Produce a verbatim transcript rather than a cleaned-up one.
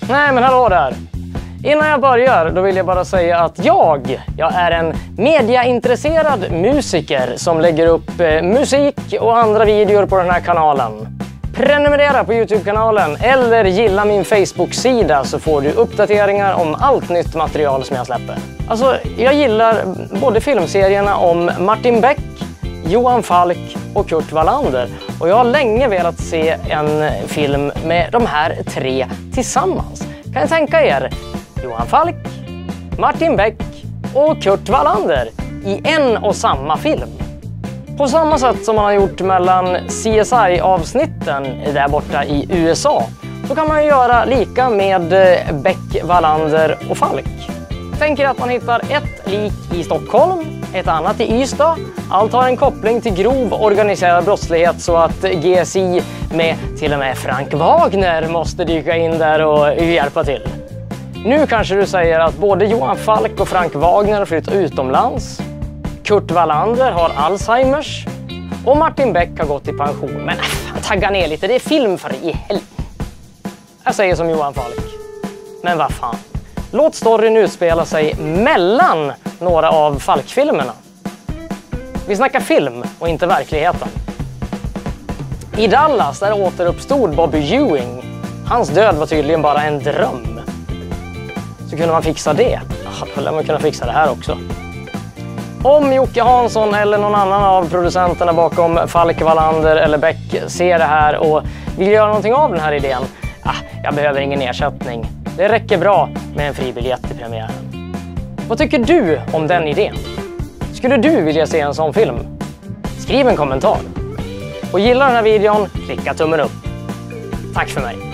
Nej, men hallå där! Innan jag börjar, då vill jag bara säga att jag, jag är en mediaintresserad musiker som lägger upp eh, musik och andra videor på den här kanalen. Prenumerera på YouTube-kanalen eller gilla min Facebook-sida så får du uppdateringar om allt nytt material som jag släpper. Alltså, jag gillar både filmserierna om Martin Beck, Johan Falk och Kurt Wallander. Och jag har länge velat se en film med de här tre tillsammans. Kan ni tänka er Johan Falk, Martin Beck och Kurt Wallander i en och samma film? På samma sätt som man har gjort mellan C S I-avsnitten där borta i U S A så kan man ju göra lika med Beck, Wallander och Falk. Tänk er att man hittar ett lik i Stockholm, ett annat i Ystad. Allt har en koppling till grov organiserad brottslighet så att G S I med till och med Frank Wagner måste dyka in där och hjälpa till. Nu kanske du säger att både Johan Falk och Frank Wagner har flyttat utomlands. Kurt Wallander har Alzheimers och Martin Beck har gått i pension. Men äh, tagga ner lite, det är film för i helvete. Jag säger som Johan Falk. Men vad fan. Låt storyn utspela sig mellan några av Falk-filmerna. Vi snackar film och inte verkligheten. I Dallas där återuppstod Bobby Ewing. Hans död var tydligen bara en dröm. Så kunde man fixa det. Ja, då lär man kunna fixa det här också. Om Jocke Hansson eller någon annan av producenterna bakom Falk, Wallander eller Beck ser det här och vill göra någonting av den här idén, ah, jag behöver ingen ersättning. Det räcker bra med en fri biljett till premiären. Vad tycker du om den idén? Skulle du vilja se en sån film? Skriv en kommentar. Och gilla den här videon, klicka tummen upp. Tack för mig.